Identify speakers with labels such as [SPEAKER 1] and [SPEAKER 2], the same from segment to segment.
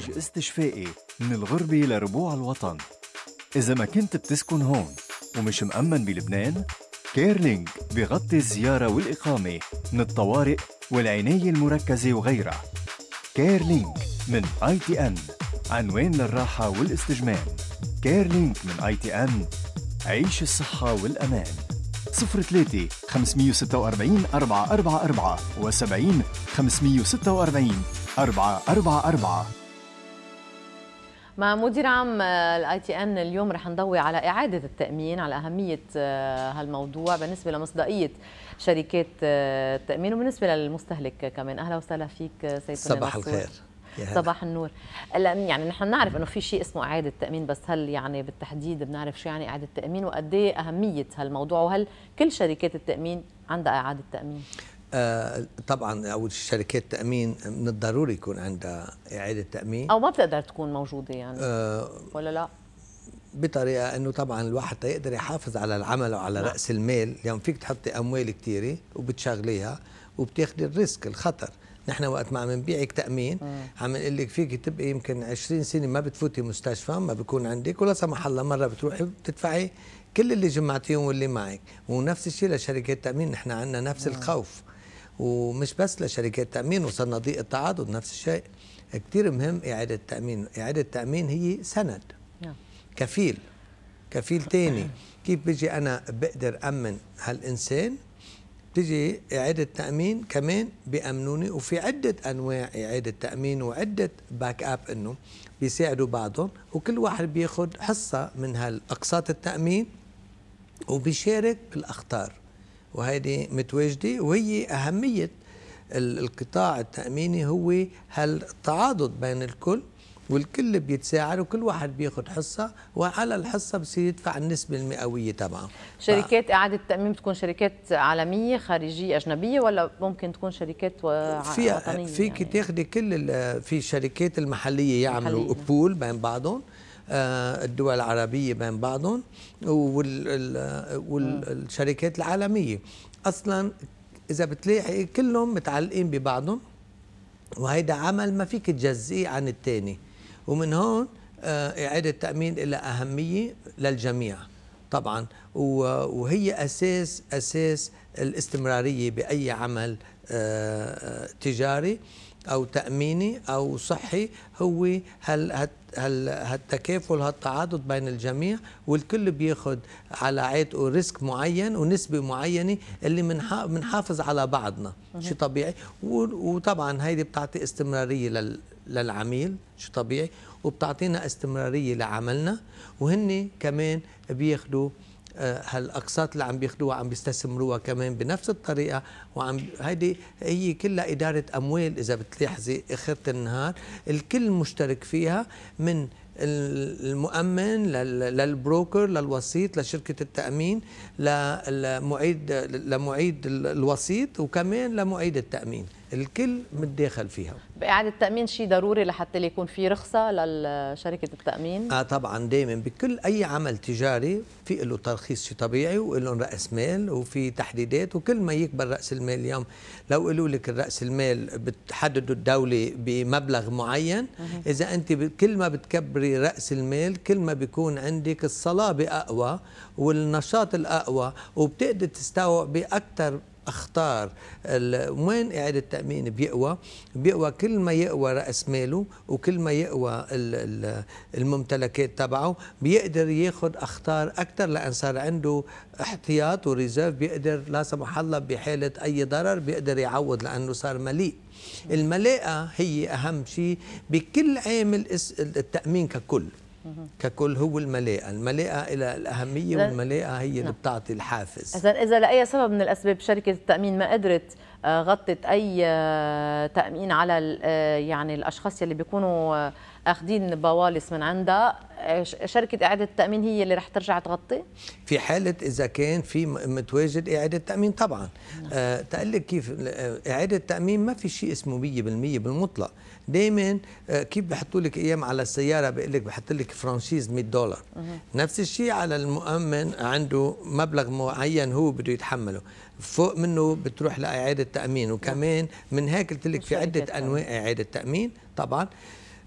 [SPEAKER 1] علاج استشفائي من الغربة لربوع الوطن. إذا ما كنت بتسكن هون ومش مأمن بلبنان، كيرلينج بغطي الزيارة والإقامة من الطوارئ والعناية المركزة وغيرها. كيرلينج من ITN، عنوان للراحة والاستجمام. كيرلينج من ITN، عيش الصحة والأمان. 03 546 444 و70 546 444.
[SPEAKER 2] مع مدير عام ITN اليوم رح نضوي على إعادة التأمين، على أهمية هالموضوع بالنسبة لمصداقية شركات التأمين وبالنسبة للمستهلك كمان. أهلا وسهلا فيك سيد
[SPEAKER 3] صباح الخير.
[SPEAKER 2] صباح النور. يعني نحن نعرف انه في شيء اسمه اعاده تامين، بس هل يعني بالتحديد بنعرف شو يعني اعاده تامين وقد ايه اهميه هالموضوع، وهل كل شركات التامين عندها اعاده تامين؟
[SPEAKER 3] طبعا اول شركات التامين من الضروري يكون عندها اعاده تامين،
[SPEAKER 2] او ما بتقدر تكون موجوده يعني ولا لا؟
[SPEAKER 3] بطريقه انه طبعا الواحد يقدر يحافظ على العمل وعلى راس المال. يعني فيك تحطي اموال كثيره وبتشغليها وبتاخذي الريسك الخطر. نحن وقت ما عم نبيعك تامين عم نقول لك فيك تبقي يمكن 20 سنه ما بتفوتي مستشفى، ما بيكون عندك، ولا سمح الله مره بتروحي بتدفعي كل اللي جمعتيهم واللي معك. ونفس الشيء لشركات التامين، نحن عندنا نفس الخوف. ومش بس لشركات التامين، وصلنا ضيق التعاضد نفس الشيء. كثير مهم اعاده التامين. اعاده التامين هي سند، كفيل ثاني. كيف بيجي انا بقدر امن هالانسان؟ بتجي إعادة تأمين كمان بيأمنوني، وفي عدة أنواع إعادة تأمين وعدة باك أب إنه بيساعدوا بعضهم، وكل واحد بياخد حصة من هالأقساط التأمين وبيشارك بالأخطار، وهيدي متواجدة. وهي أهمية القطاع التأميني هو هالتعاضد بين الكل، والكل بيتساعد وكل واحد بياخد حصة، وعلى الحصة بصير يدفع النسبة المئوية تبعه.
[SPEAKER 2] شركات إعادة التأمين بتكون شركات عالمية خارجية أجنبية، ولا ممكن تكون شركات وطنية؟
[SPEAKER 3] فيك يعني تاخدي كل في شركات المحلية يعملوا بول بين بعضهم، الدول العربية بين بعضهم، والشركات العالمية. أصلا إذا بتلاقي كلهم متعلقين ببعضهم، وهيدا عمل ما فيك تجزئيه عن الثاني. ومن هون إعادة التأمين لها أهمية للجميع طبعا، وهي أساس الاستمرارية بأي عمل تجاري أو تأميني أو صحي. هو هالتكافل، هالتعاضد بين الجميع، والكل بياخد على عاتقه ريسك معين ونسبة معينة اللي منحافظ على بعضنا. شيء طبيعي. وطبعا هيدي بتعطي استمرارية للعميل، شيء طبيعي، وبتعطينا استمرارية لعملنا. وهن كمان بياخدوا هالاقساط اللي عم بياخدوها عم بيستثمروها كمان بنفس الطريقه. هيدي هي كلها اداره اموال. اذا بتلاحظي اخره النهار الكل مشترك فيها، من المؤمن للبروكر للوسيط لشركه التامين لمعيد الوسيط، وكمان لمعيد التامين. الكل متداخل فيها.
[SPEAKER 2] بإعادة التأمين شيء ضروري لحتى يكون في رخصة لشركة التأمين؟
[SPEAKER 3] طبعا دائما بكل أي عمل تجاري في له ترخيص، شيء طبيعي، وله رأس مال وفي تحديدات. وكل ما يكبر رأس المال، اليوم لو قالوا لك الرأس المال بتحدده الدولة بمبلغ معين، إذا أنت كل ما بتكبري رأس المال كل ما بيكون عندك الصلابة أقوى والنشاط الأقوى، وبتقدر تستوعبي أكثر أخطار. وين إعادة التأمين بيقوى كل ما يقوى رأس ماله، وكل ما يقوى الممتلكات تبعه بيقدر ياخد أخطار أكثر، لأن صار عنده احتياط وريزيرف، بيقدر لا سمح الله بحالة أي ضرر بيقدر يعوض، لأنه صار مليء. الملاءة هي أهم شيء بكل عامل التأمين ككل هو الملاءة إلى الأهمية، والملاءة هي اللي بتعطي الحافز.
[SPEAKER 2] إذا لأي سبب من الأسباب شركة التأمين ما قدرت غطت أي تأمين على يعني الأشخاص اللي بيكونوا أخذين بوالص من عندها، شركة إعادة التأمين هي اللي رح ترجع تغطي؟
[SPEAKER 3] في حالة إذا كان في متواجد إعادة تأمين طبعا. تقلك كيف إعادة التأمين ما في شيء اسمه 100% بالمطلق. دائما كيف بحطوا لك ايام على السياره بيقول لك بحط لك فرانشيز $100. نفس الشيء على المؤمن، عنده مبلغ معين هو بده يتحمله، فوق منه بتروح لاعاده تامين. وكمان من هيك قلت لك في عده انواع اعاده تامين طبعا.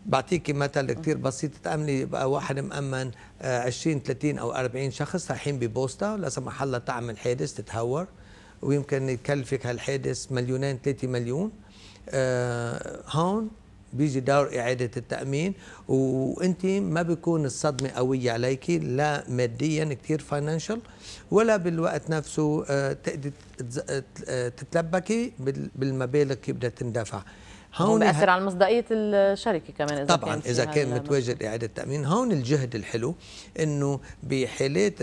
[SPEAKER 3] بعطيكي مثل كثير بسيط. تأملي بقى واحد مأمن 20 30 أو 40 شخص رايحين ببوسطة، لا سمح الله تعمل حادث تتهور، ويمكن يكلفك هالحادث مليونين 3 مليون. هون بيجي دور إعادة التأمين، وأنت ما بيكون الصدمة قوية عليكي، لا ماديا كثير فاينانشال، ولا بالوقت نفسه تقدر تتلبكي بالمبالغ كيف بدها تندفع.
[SPEAKER 2] هون بيأثر على مصداقية الشركة كمان إذا
[SPEAKER 3] طبعا كان إذا كان متواجد إعادة تأمين. هون الجهد الحلو إنه بحالات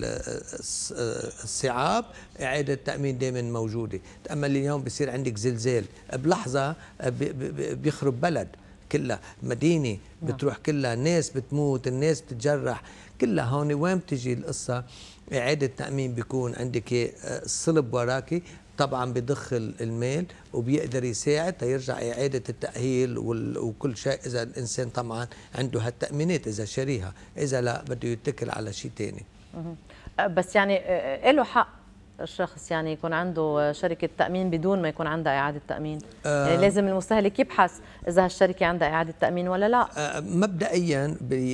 [SPEAKER 3] الصعاب إعادة التأمين دائما موجودة. تأمل اليوم بصير عندك زلزال بلحظة بيخرب بلد كلها، مدينة بتروح كلها، الناس بتموت، الناس بتتجرح كلها. هون وين بتجي القصة؟ إعادة تأمين بيكون عندك الصلب وراكي، طبعا بضخ المال وبيقدر يساعد تيرجع إعادة التأهيل وكل شيء، إذا الإنسان طبعا عنده هالتأمينات إذا شاريها، إذا لا بده يتكل على شيء ثاني.
[SPEAKER 2] بس يعني له حق الشخص يعني يكون عنده شركة تأمين بدون ما يكون عندها إعادة تأمين؟ يعني لازم المستهلك يبحث إذا هالشركة عندها إعادة تأمين ولا لا؟
[SPEAKER 3] مبدئيا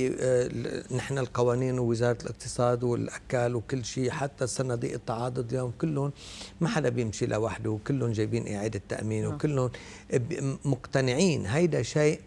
[SPEAKER 3] نحن القوانين ووزارة الاقتصاد والأكال وكل شيء، حتى صناديق التعاضد اليوم كلهم ما حدا بيمشي لوحده، وكلهم جايبين إعادة تأمين، وكلهم مقتنعين. هيدا شيء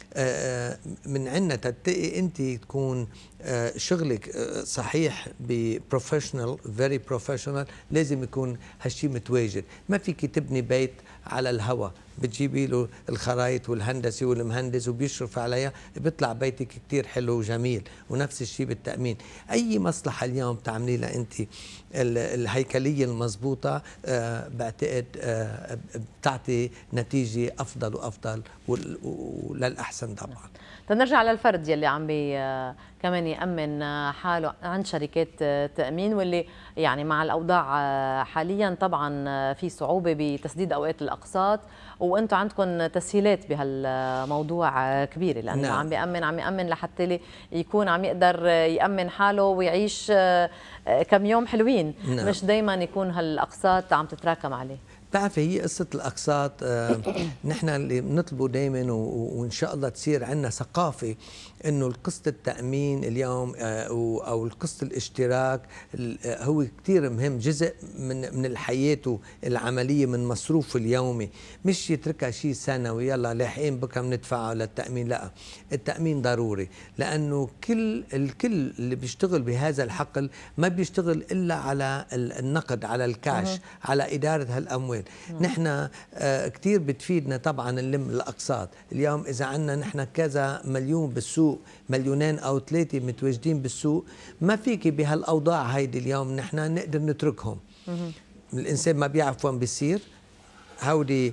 [SPEAKER 3] من عندنا تتقي انت تكون شغلك صحيح ببروفيشنال، فيري بروفيشنال، لازم يكون هالشيء متواجد. ما فيك تبني بيت على الهواء، بتجيبي له الخرايط والهندسي والمهندس وبيشرف عليها، بيطلع بيتك كتير حلو وجميل. ونفس الشيء بالتأمين، أي مصلحة اليوم تعملي لها أنت الهيكلية المضبوطة بعتقد بتعطي نتيجة أفضل وأفضل وللأحسن طبعا.
[SPEAKER 2] تنرجع للفرد يلي عم كمان يأمن حاله عند شركات تأمين، واللي يعني مع الأوضاع حاليا طبعا في صعوبة بتسديد أوقات الأقساط، وأنتم عندكم تسهيلات بهالموضوع كبيرة، لأنه نعم. عم يأمن لحتى يكون عم يقدر يأمن حاله ويعيش كم يوم حلوين. نعم. مش دايما يكون هالأقساط عم تتراكم عليه.
[SPEAKER 3] بتعرفي هي قصة الأقساط نحن اللي بنطلبه دائما، وإن شاء الله تصير عندنا ثقافة إنه القسط التأمين اليوم أو القسط الاشتراك هو كتير مهم، جزء من الحياة العملية، من مصروفه اليومي، مش يتركها شيء سنوي يلا لاحقين بكره بندفعه للتأمين. لا، التأمين ضروري، لأنه الكل اللي بيشتغل بهذا الحقل ما بيشتغل إلا على النقد، على الكاش، على إدارة هالأموال. نحن كتير بتفيدنا طبعا نلم الأقساط. اليوم إذا عنا نحن كذا مليون بالسوق، مليونين أو 3 متواجدين بالسوق، ما فيك بهالأوضاع هيدي اليوم نحن نقدر نتركهم. الإنسان ما بيعرف وين بيصير، هودي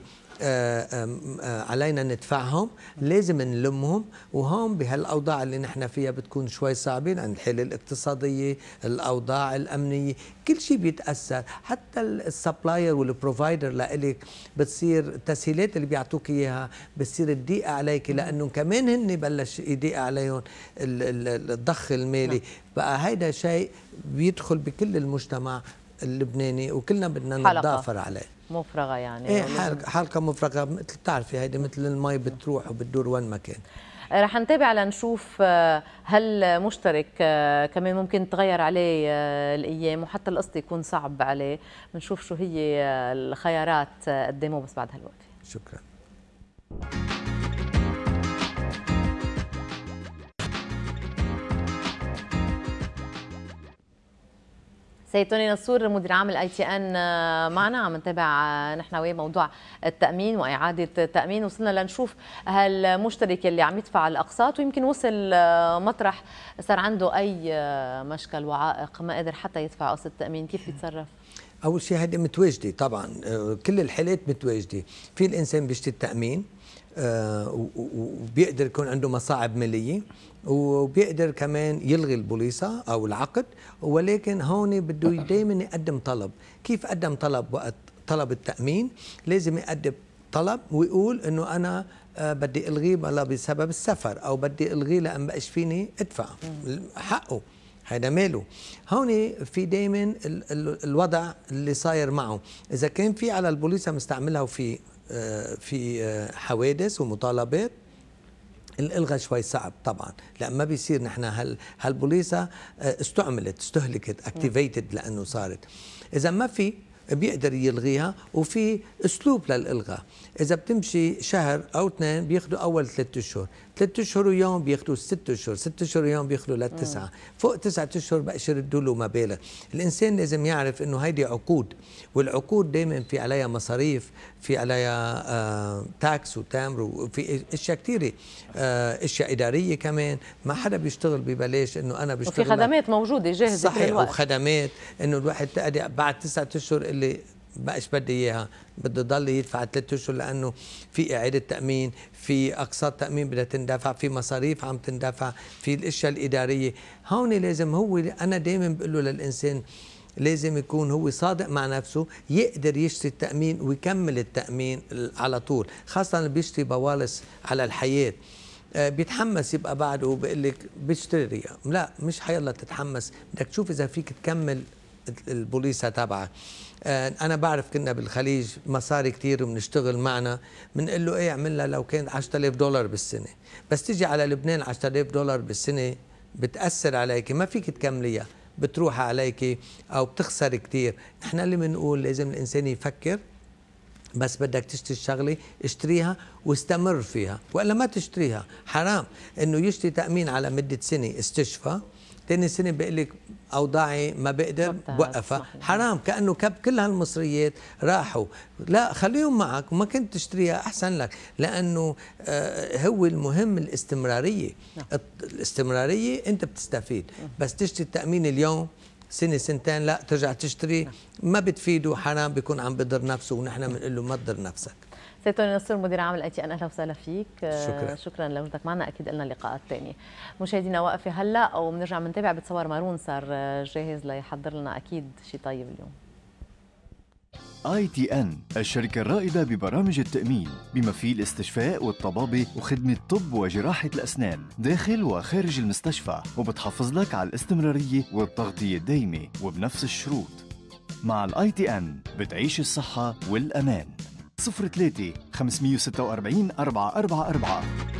[SPEAKER 3] علينا ندفعهم، لازم نلمهم. وهون بهالأوضاع اللي نحن فيها بتكون شوي صعبين، عن الحالة الاقتصادية، الأوضاع الأمنية، كل شيء بيتأثر. حتى السبلاير والبروفايدر لإلك بتصير التسهيلات اللي بيعطوك إياها بتصير تضيق عليك، لأنه كمان هن بلش يضيق عليهم الضخ المالي. بقى هيدا شيء بيدخل بكل المجتمع اللبناني، وكلنا بدنا نتضافر عليه.
[SPEAKER 2] مفرغة يعني.
[SPEAKER 3] ايه، حلقة مفرغة، مثل بتعرفي هيدي مثل المي بتروح وبتدور وين ما كان.
[SPEAKER 2] رح نتابع لنشوف هل مشترك كمان ممكن تغير عليه الايام وحتى القسط يكون صعب عليه. بنشوف شو هي الخيارات قدامه بس بعد هالوقفة.
[SPEAKER 3] شكرا.
[SPEAKER 2] سيد توني نصور مدير عام الاي تي ان معنا، عم نتابع نحن وياه موضوع التامين واعاده التامين. وصلنا لنشوف هالمشترك اللي عم يدفع الاقساط ويمكن وصل مطرح صار عنده اي مشكل وعائق ما قدر حتى يدفع قسط التامين، كيف بيتصرف؟
[SPEAKER 3] اول شيء هيدي متواجده طبعا، كل الحالات متواجده. في الانسان بيشتري التامين وبيقدر يكون عنده مصاعب ماليه، وبيقدر كمان يلغي البوليصة أو العقد، ولكن هون بده دائما يقدم طلب. كيف قدم طلب وقت طلب التأمين؟ لازم يقدم طلب ويقول إنه أنا بدي ألغيه بسبب السفر، أو بدي ألغيه لأن بقاش فيني أدفع حقه، هذا ماله. هون في دائما الوضع اللي صاير معه، إذا كان في على البوليصة مستعملها وفي حوادث ومطالبات، الإلغاء شوي صعب طبعا، لا ما بيصير. نحن هالبوليصة استهلكت اكتيفيتد لأنه صارت. إذا ما في بيقدر يلغيها، وفي اسلوب للالغاء. اذا بتمشي شهر او 2 بياخذوا اول 3 اشهر، 3 اشهر ويوم بياخذوا 6 اشهر، 6 اشهر ويوم بياخذوا ل9، فوق 9 اشهر بقى يردوا له مبالغ. الانسان لازم يعرف انه هيدي عقود، والعقود دائما في عليها مصاريف، في عليها تاكس وتامر، وفي اشياء كثيره، اشياء اداريه كمان. ما حدا بيشتغل ببلاش، انه انا بشتغل
[SPEAKER 2] وفي خدمات موجوده جاهزه
[SPEAKER 3] صحيح، وخدمات انه الواحد بعد 9 اشهر اللي بقاش بدي اياها بده يضل يدفع 3 اشهر، لانه في اعاده تامين، في اقساط تامين بدها تندفع، في مصاريف عم تندفع، في الاشياء الاداريه. هون لازم هو، انا دائما بقول له للانسان لازم يكون هو صادق مع نفسه، يقدر يشتري التامين ويكمل التامين على طول، خاصه اللي بيشتري بوالص على الحياه. بيتحمس يبقى بعده وبقول لك بيشتري، لا مش حيلا تتحمس، بدك تشوف اذا فيك تكمل البوليصه تبعك. انا بعرف كنا بالخليج مصاري كثير وبنشتغل معنا، بنقول له ايه اعملها لو كان $10,000 بالسنه، بس تيجي على لبنان $10,000 بالسنه بتاثر عليك، ما فيك تكمليها، بتروح عليك او بتخسر كثير. نحن اللي بنقول لازم الانسان يفكر، بس بدك تشتري الشغله اشتريها واستمر فيها، والا ما تشتريها. حرام انه يشتري تامين على مده سنه استشفى، ثاني سنه بيقول لك اوضاعي ما بقدر بوقفها، حرام. كانه كب كل هالمصريات راحوا. لا، خليهم معك، وما كنت تشتريها احسن لك، لانه هو المهم الاستمراريه. الاستمراريه انت بتستفيد، بس تشتري التامين اليوم سنه سنتين لا ترجع تشتري، ما بتفيده، حرام، بيكون عم بضر نفسه، ونحن بنقول له ما تضر نفسك.
[SPEAKER 2] سيد توني نصر، مدير عام الاي تي ان، اهلا وسهلا فيك.
[SPEAKER 3] شكرا
[SPEAKER 2] لوجودك معنا، اكيد لنا لقاءات ثانيه. مشاهدينا وقفه هلا وبنرجع بنتابع. بتصور مارون صار جاهز ليحضر لنا اكيد شيء طيب اليوم.
[SPEAKER 1] ITN الشركة الرائدة ببرامج التأمين بما فيه الاستشفاء والطبابة وخدمة طب وجراحة الأسنان داخل وخارج المستشفى، وبتحافظ لك على الاستمرارية والتغطية الدايمة وبنفس الشروط. مع ITN بتعيش الصحة والأمان. 03 546 444